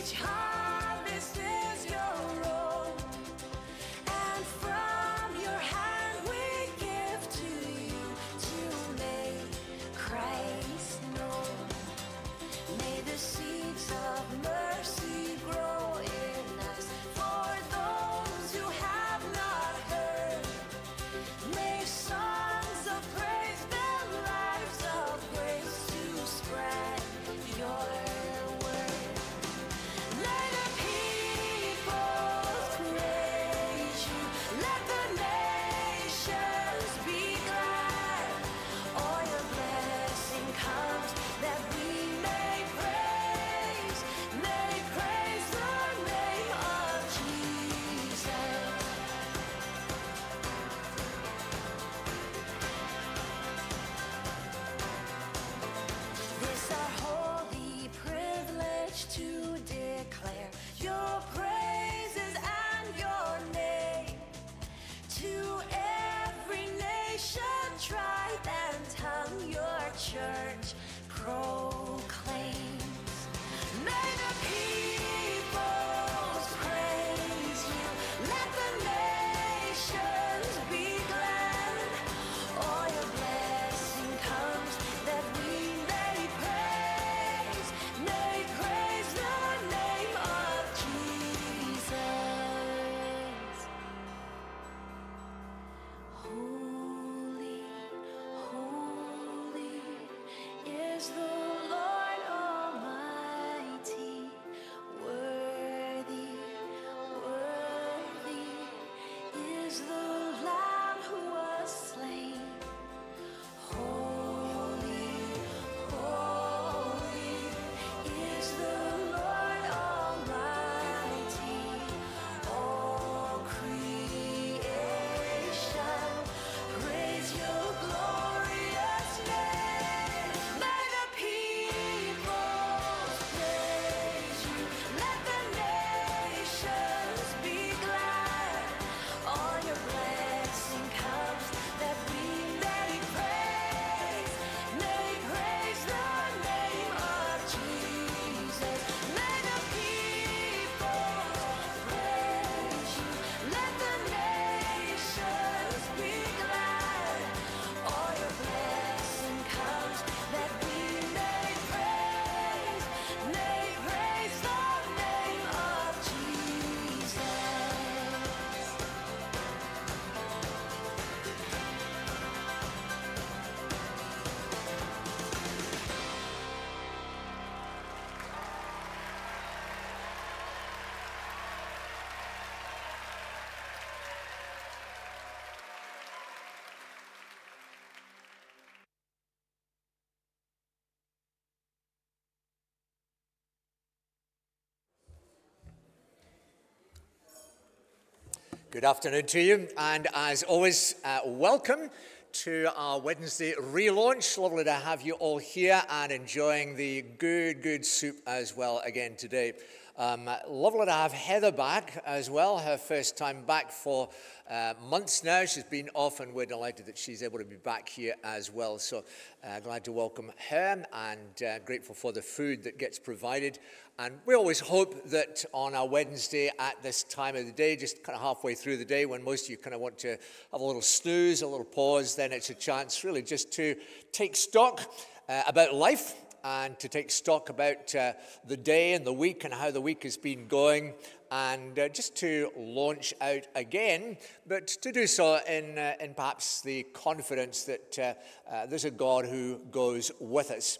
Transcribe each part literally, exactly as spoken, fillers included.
Good afternoon to you, and as always, uh, welcome to our Wednesday relaunch. Lovely to have you all here and enjoying the good, good soup as well again today. Um, lovely to have Heather back as well, her first time back for uh, months now. She's been off, and we're delighted that she's able to be back here as well. So uh, glad to welcome her, and uh, grateful for the food that gets provided. And we always hope that on our Wednesday at this time of the day, just kind of halfway through the day, when most of you kind of want to have a little snooze, a little pause, then it's a chance really just to take stock uh, about life, and to take stock about uh, the day and the week and how the week has been going, and uh, just to launch out again, but to do so in, uh, in perhaps the confidence that uh, uh, there's a God who goes with us.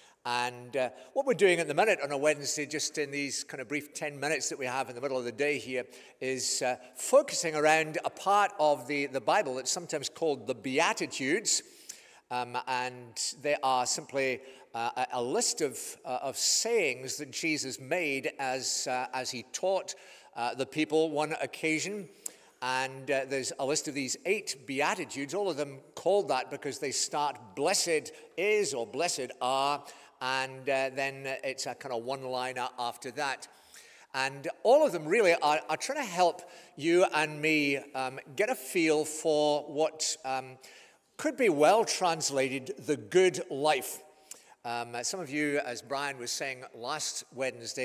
And uh, what we're doing at the minute on a Wednesday, just in these kind of brief ten minutes that we have in the middle of the day here, is uh, focusing around a part of the, the Bible that's sometimes called the Beatitudes. Um, and they are simply uh, a, a list of, uh, of sayings that Jesus made as, uh, as he taught uh, the people one occasion. And uh, there's a list of these eight Beatitudes, all of them called that because they start blessed is or blessed are, and uh, then it's a kind of one-liner after that. And all of them really are, are trying to help you and me um, get a feel for what um, could be well translated the good life. Um, some of you, as Brian was saying last Wednesday,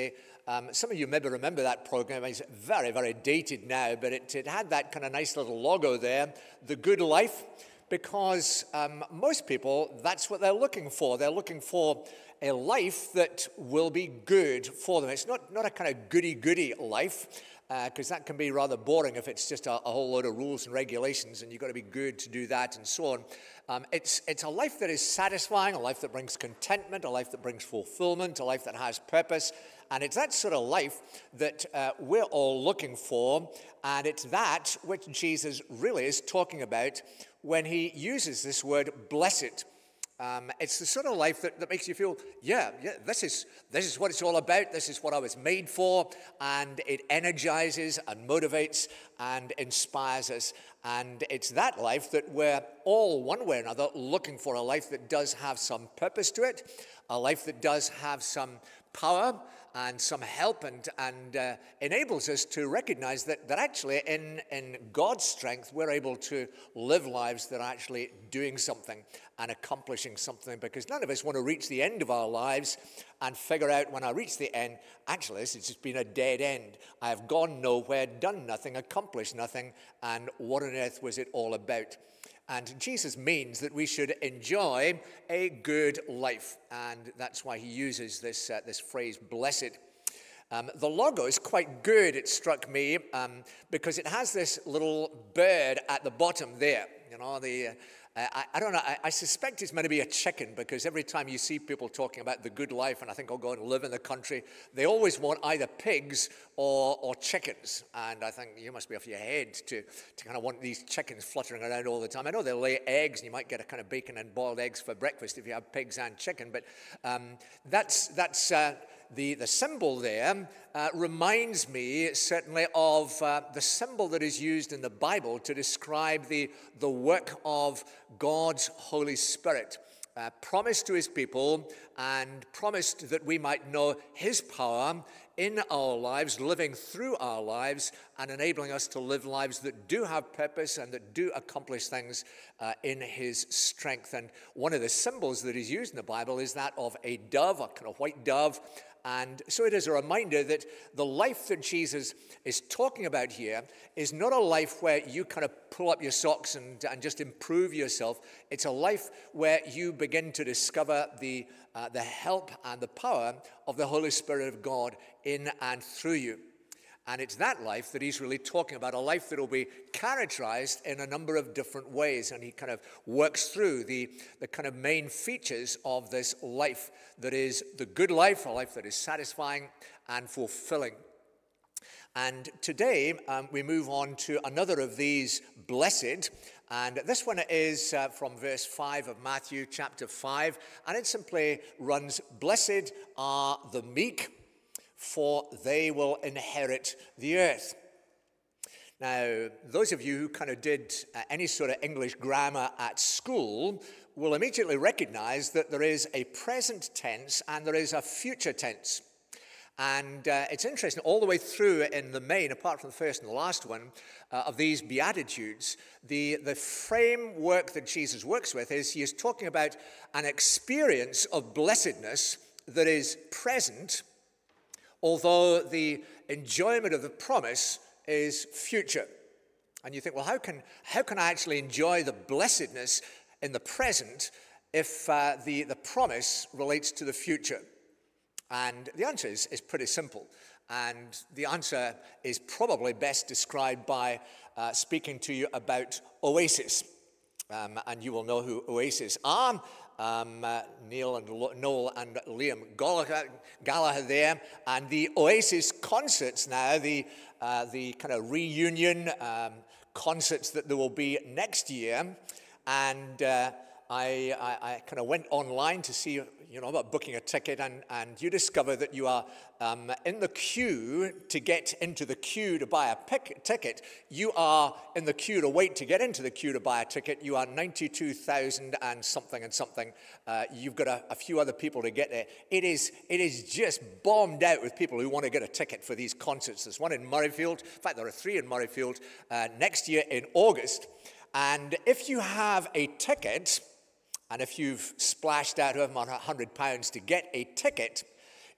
Um, some of you maybe remember that program. It's very, very dated now, but it, it had that kind of nice little logo there, The Good Life, because um, most people, that's what they're looking for. They're looking for a life that will be good for them. It's not, not a kind of goody-goody life, because uh, that can be rather boring if it's just a, a whole load of rules and regulations and you've got to be good to do that and so on. Um, it's, it's a life that is satisfying, a life that brings contentment, a life that brings fulfillment, a life that has purpose. And it's that sort of life that uh, we're all looking for. And it's that which Jesus really is talking about when he uses this word blessed. Um, it's the sort of life that, that makes you feel, yeah, yeah, this is, this is what it's all about. This is what I was made for. And it energizes and motivates and inspires us. And it's that life that we're all, one way or another, looking for, a life that does have some purpose to it, a life that does have some power and some help, and, and uh, enables us to recognize that, that actually in, in God's strength, we're able to live lives that are actually doing something and accomplishing something, because none of us want to reach the end of our lives and figure out, when I reach the end, actually this has just been a dead end. I have gone nowhere, done nothing, accomplished nothing, and what on earth was it all about? And Jesus means that we should enjoy a good life. And that's why he uses this, uh, this phrase, blessed. Um, the logo is quite good, it struck me, um, because it has this little bird at the bottom there. You know, the... Uh, I, I don't know, I, I suspect it's meant to be a chicken, because every time you see people talking about the good life, and I think I'll go and live in the country, they always want either pigs or, or chickens. And I think you must be off your head to, to kind of want these chickens fluttering around all the time. I know they lay eggs, and you might get a kind of bacon and boiled eggs for breakfast if you have pigs and chicken, but um, that's, that's uh, the, the symbol there uh, reminds me certainly of uh, the symbol that is used in the Bible to describe the, the work of God's Holy Spirit, uh, promised to his people and promised that we might know his power in our lives, living through our lives and enabling us to live lives that do have purpose and that do accomplish things uh, in his strength. And one of the symbols that is used in the Bible is that of a dove, a kind of white dove. And so it is a reminder that the life that Jesus is talking about here is not a life where you kind of pull up your socks and, and just improve yourself. It's a life where you begin to discover the, uh, the help and the power of the Holy Spirit of God in and through you. And it's that life that he's really talking about, a life that will be characterized in a number of different ways. And he kind of works through the, the kind of main features of this life that is the good life, a life that is satisfying and fulfilling. And today um, we move on to another of these blessed. And this one is uh, from verse five of Matthew chapter five. And it simply runs, "Blessed are the meek, for they will inherit the earth." Now, those of you who kind of did uh, any sort of English grammar at school will immediately recognize that there is a present tense and there is a future tense. And uh, it's interesting, all the way through in the main, apart from the first and the last one, uh, of these Beatitudes, the, the framework that Jesus works with is he is talking about an experience of blessedness that is present, although the enjoyment of the promise is future. And you think, well, how can, how can I actually enjoy the blessedness in the present if uh, the, the promise relates to the future? And the answer is, is pretty simple. And the answer is probably best described by uh, speaking to you about Oasis. Um, and you will know who Oasis are. Um, uh, Neil and Lo- Noel and Liam Gallagher, Gallagher there. And the Oasis concerts now, the, uh, the kind of reunion um, concerts that there will be next year. And uh, I, I, I kind of went online to see, you know, about booking a ticket, and, and you discover that you are um, in the queue to get into the queue to buy a pick, ticket. You are in the queue to wait to get into the queue to buy a ticket. You are ninety-two thousand and something and something. Uh, you've got a, a few other people to get there. It is, it is just bombed out with people who want to get a ticket for these concerts. There's one in Murrayfield. In fact, there are three in Murrayfield uh, next year in August. And if you have a ticket, and if you've splashed out over one hundred pounds to get a ticket,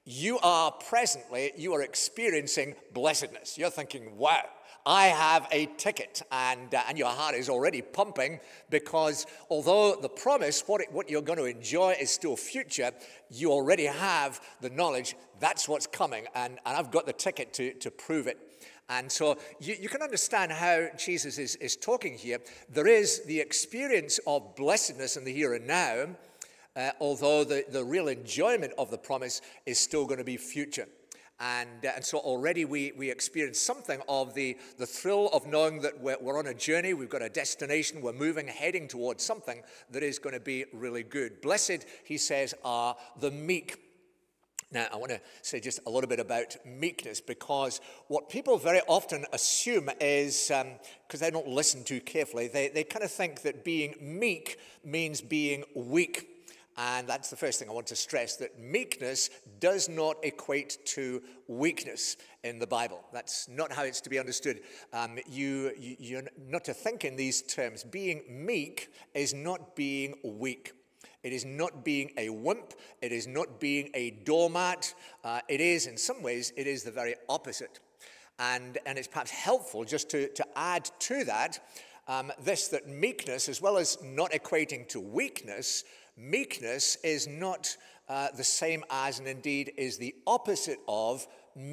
You are presently, you are experiencing blessedness. You're thinking, wow, I have a ticket, and, uh, and your heart is already pumping, because although the promise, what, it, what you're going to enjoy is still future, you already have the knowledge that's what's coming, and, and I've got the ticket to, to prove it. And so you, you can understand how Jesus is, is talking here. There is the experience of blessedness in the here and now, uh, although the, the real enjoyment of the promise is still going to be future. And, uh, and so already we, we experience something of the, the thrill of knowing that we're, we're on a journey, we've got a destination, we're moving, heading towards something that is going to be really good. Blessed, he says, are the meek. Now, I want to say just a little bit about meekness, because what people very often assume is, because um, they don't listen too carefully, they, they kind of think that being meek means being weak. And that's the first thing I want to stress, that meekness does not equate to weakness in the Bible. That's not how it's to be understood. Um, you, you, you're not to think in these terms. Being meek is not being weak. It is not being a wimp. It is not being a doormat. Uh, it is, in some ways, it is the very opposite. And, and it's perhaps helpful just to, to add to that um, this, that meekness, as well as not equating to weakness, meekness is not uh, the same as, and indeed is the opposite of,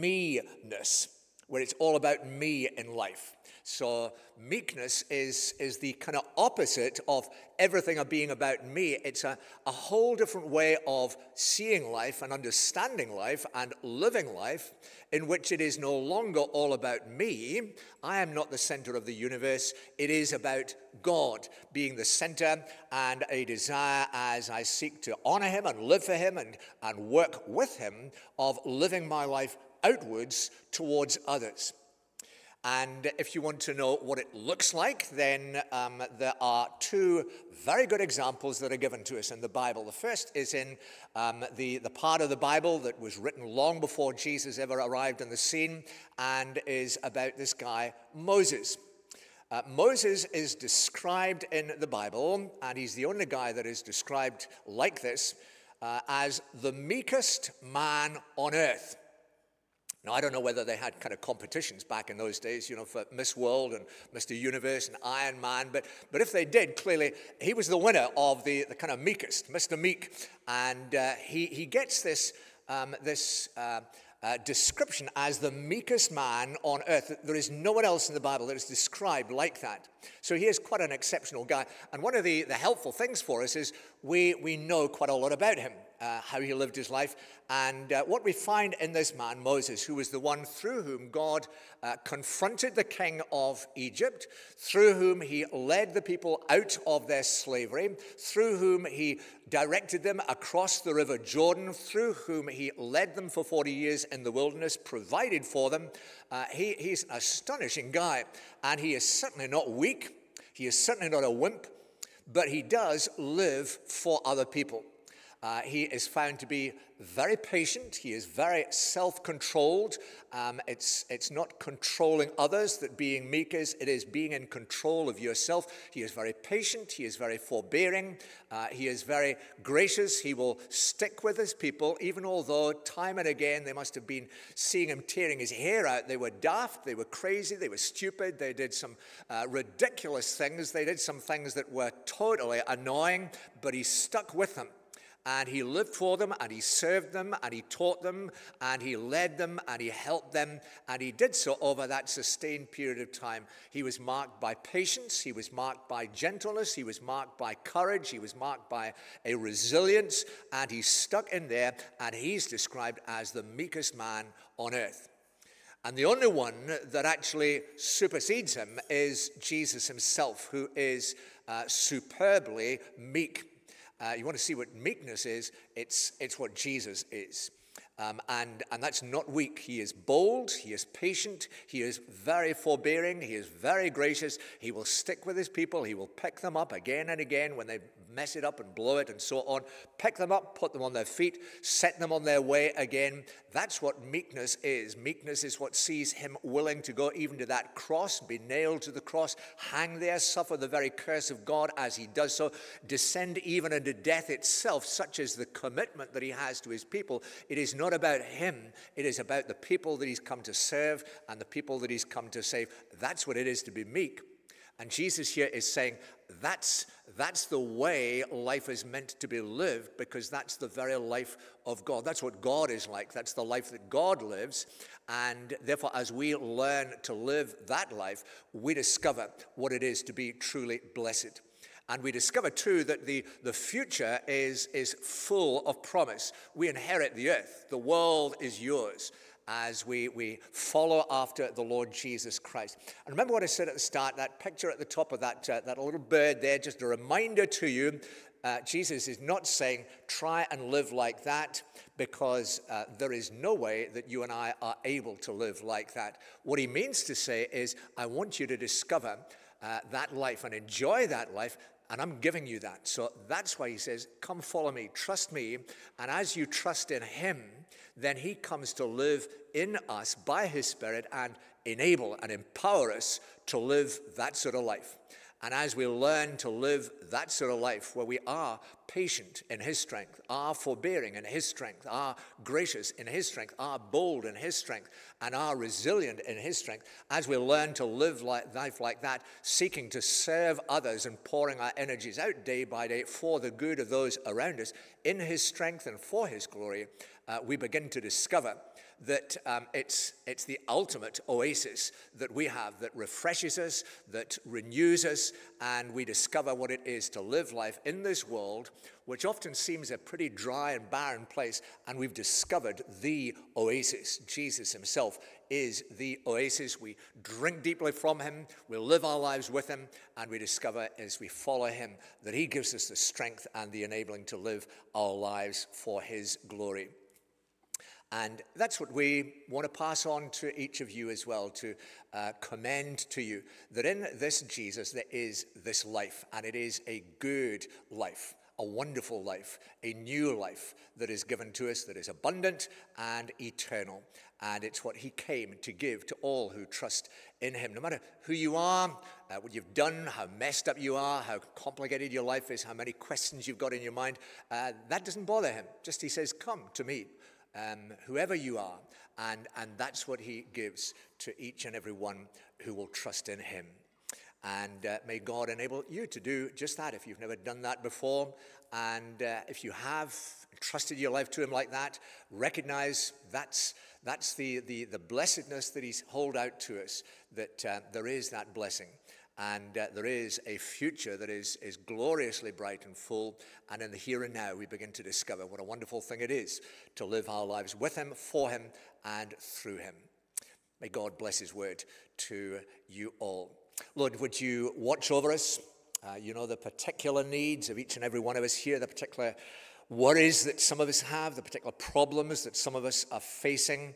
me-ness, where it's all about me in life. So meekness is, is the kind of opposite of everything of being about me. It's a, a whole different way of seeing life and understanding life and living life, in which it is no longer all about me. I am not the center of the universe. It is about God being the center, and a desire, as I seek to honor him and live for him and, and work with him, of living my life outwards towards others. And if you want to know what it looks like, then um, there are two very good examples that are given to us in the Bible. The first is in um, the, the part of the Bible that was written long before Jesus ever arrived on the scene, and is about this guy, Moses. Uh, Moses is described in the Bible, and he's the only guy that is described like this, uh, as the meekest man on earth. Now, I don't know whether they had kind of competitions back in those days, you know, for Miss World and Mister Universe and Iron Man, but, but if they did, clearly he was the winner of the, the kind of meekest, Mister Meek, and uh, he, he gets this, um, this uh, uh, description as the meekest man on earth. There is no one else in the Bible that is described like that. So he is quite an exceptional guy, and one of the, the helpful things for us is we, we know quite a lot about him. Uh, how he lived his life, and uh, what we find in this man, Moses, who was the one through whom God uh, confronted the king of Egypt, through whom he led the people out of their slavery, through whom he directed them across the river Jordan, through whom he led them for forty years in the wilderness, provided for them. Uh, he, he's an astonishing guy, and he is certainly not weak. He is certainly not a wimp, but he does live for other people. Uh, he is found to be very patient. He is very self-controlled. Um, it's, it's not controlling others that being meek is. It is being in control of yourself. He is very patient. He is very forbearing. Uh, he is very gracious. He will stick with his people, even although time and again they must have been seeing him tearing his hair out. They were daft. They were crazy. They were stupid. They did some uh, ridiculous things. They did some things that were totally annoying, but he stuck with them. And he lived for them, and he served them, and he taught them, and he led them, and he helped them, and he did so over that sustained period of time. He was marked by patience, he was marked by gentleness, he was marked by courage, he was marked by a resilience, and he stuck in there, and he's described as the meekest man on earth. And the only one that actually supersedes him is Jesus himself, who is uh, superbly meek. Uh, you want to see what meekness is, it's, it's what Jesus is. Um, and, and that's not weak. He is bold, he is patient, he is very forbearing, he is very gracious. He will stick with his people, he will pick them up again and again when they mess it up and blow it and so on. Pick them up, put them on their feet, set them on their way again. That's what meekness is. Meekness is what sees him willing to go even to that cross, be nailed to the cross, hang there, suffer the very curse of God as he does so, descend even into death itself. Such is the commitment that he has to his people. It is not not about him. It is about the people that he's come to serve and the people that he's come to save. That's what it is to be meek. And Jesus here is saying that's, that's the way life is meant to be lived, because that's the very life of God. That's what God is like. That's the life that God lives. And therefore, as we learn to live that life, we discover what it is to be truly blessed. And we discover, too, that the, the future is, is full of promise. We inherit the earth. The world is yours as we, we follow after the Lord Jesus Christ. And remember what I said at the start, that picture at the top of that, uh, that little bird there, just a reminder to you, uh, Jesus is not saying, try and live like that, because uh, there is no way that you and I are able to live like that. What he means to say is, I want you to discover uh, that life and enjoy that life, and I'm giving you that. So that's why he says, come follow me, trust me, and as you trust in him, then he comes to live in us by his Spirit and enable and empower us to live that sort of life. And as we learn to live that sort of life, where we are patient in his strength, are forbearing in his strength, are gracious in his strength, are bold in his strength, and are resilient in his strength, as we learn to live life like that, seeking to serve others and pouring our energies out day by day for the good of those around us, in his strength and for his glory, uh, we begin to discover that um, it's, it's the ultimate oasis that we have, that refreshes us, that renews us, and we discover what it is to live life in this world, which often seems a pretty dry and barren place, and we've discovered the oasis. Jesus himself is the oasis. We drink deeply from him, we live our lives with him, and we discover as we follow him that he gives us the strength and the enabling to live our lives for his glory. And that's what we want to pass on to each of you as well, to uh, commend to you that in this Jesus there is this life, and it is a good life, a wonderful life, a new life that is given to us, that is abundant and eternal. And it's what he came to give to all who trust in him. No matter who you are, uh, what you've done, how messed up you are, how complicated your life is, how many questions you've got in your mind, uh, that doesn't bother him. Just he says, come to me. Um, whoever you are, and, and that's what he gives to each and every one who will trust in him. And uh, may God enable you to do just that if you've never done that before. And uh, if you have trusted your life to him like that, recognize that's, that's the, the, the blessedness that he's held out to us, that uh, there is that blessing. And uh, there is a future that is, is gloriously bright and full. And in the here and now, we begin to discover what a wonderful thing it is to live our lives with him, for him, and through him. May God bless his word to you all. Lord, would you watch over us? Uh, you know the particular needs of each and every one of us here, the particular worries that some of us have, the particular problems that some of us are facing,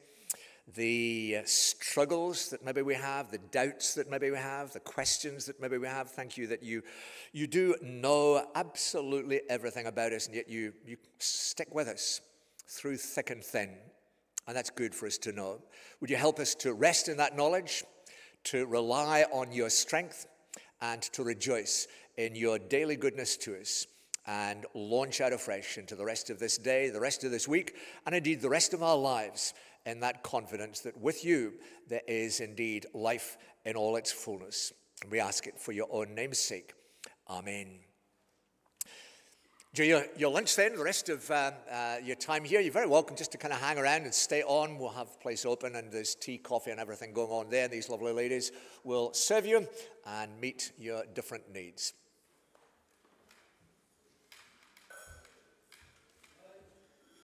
the struggles that maybe we have, the doubts that maybe we have, the questions that maybe we have. Thank you that you you do know absolutely everything about us, and yet you, you stick with us through thick and thin. And that's good for us to know. Would you help us to rest in that knowledge, to rely on your strength, and to rejoice in your daily goodness to us, and launch out afresh into the rest of this day, the rest of this week, and indeed the rest of our lives, in that confidence that with you there is indeed life in all its fullness. And we ask it for your own name's sake. Amen. Enjoy your, your lunch then, the rest of uh, uh, your time here. You're very welcome just to kind of hang around and stay on. We'll have the place open, and there's tea, coffee, and everything going on there. These lovely ladies will serve you and meet your different needs.